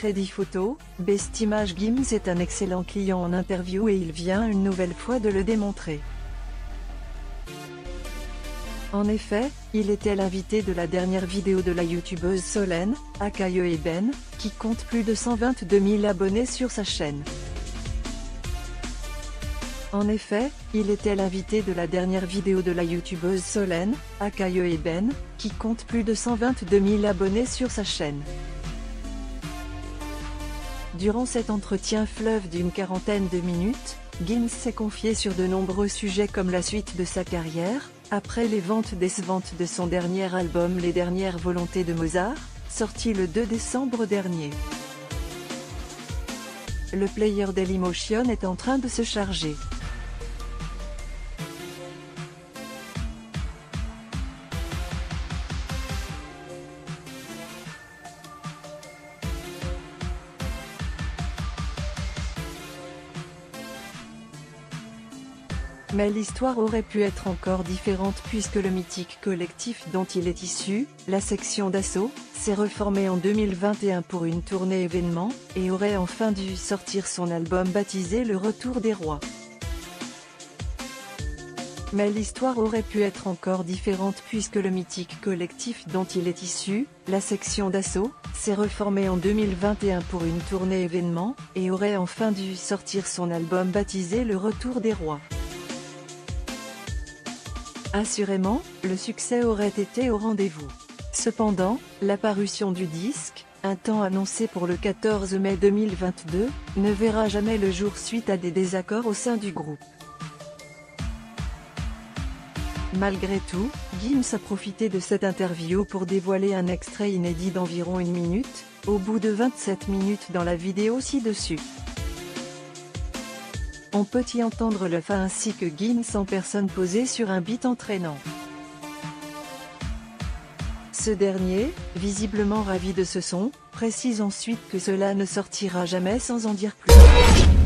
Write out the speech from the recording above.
Crédit photo, Best Image Gims est un excellent client en interview et il vient une nouvelle fois de le démontrer. En effet, il était l'invité de la dernière vidéo de la youtubeuse Solène, aka Eben, qui compte plus de 122 000 abonnés sur sa chaîne. En effet, il était l'invité de la dernière vidéo de la youtubeuse Solène, aka Eben, qui compte plus de 122 000 abonnés sur sa chaîne. Durant cet entretien fleuve d'une quarantaine de minutes, Gims s'est confié sur de nombreux sujets comme la suite de sa carrière, après les ventes décevantes de son dernier album Les Dernières Volontés de Mozart, sorti le 2 décembre dernier. Le player Dailymotion est en train de se charger. Mais l'histoire aurait pu être encore différente puisque le mythique collectif dont il est issu, la section d'assaut, s'est reformé en 2021 pour une tournée événement, et aurait enfin dû sortir son album baptisé Le Retour des Rois. Mais l'histoire aurait pu être encore différente puisque le mythique collectif dont il est issu, la section d'assaut, s'est reformé en 2021 pour une tournée événement, et aurait enfin dû sortir son album baptisé Le Retour des Rois. Assurément, le succès aurait été au rendez-vous. Cependant, la parution du disque, un temps annoncé pour le 14 mai 2022, ne verra jamais le jour suite à des désaccords au sein du groupe. Malgré tout, Gims a profité de cette interview pour dévoiler un extrait inédit d'environ 1 minute, au bout de 27 minutes dans la vidéo ci-dessus. On peut y entendre le fa ainsi que Gims en personne posé sur un beat entraînant. Ce dernier, visiblement ravi de ce son, précise ensuite que cela ne sortira jamais sans en dire plus.